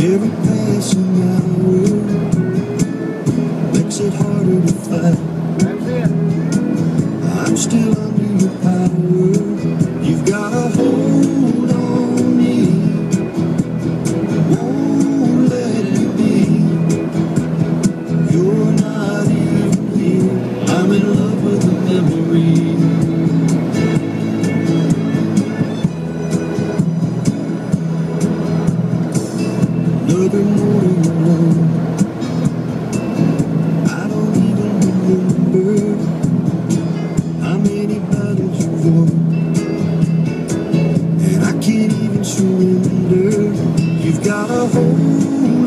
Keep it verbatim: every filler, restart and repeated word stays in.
Every passing hour makes it harder to fight. That's it. I'm still under your power. You've got a hold on me, won't let me be. You're not even here. I'm in love with the memory. Another morning alone, I don't even remember how many battles you won, and I can't even surrender. You've got a hold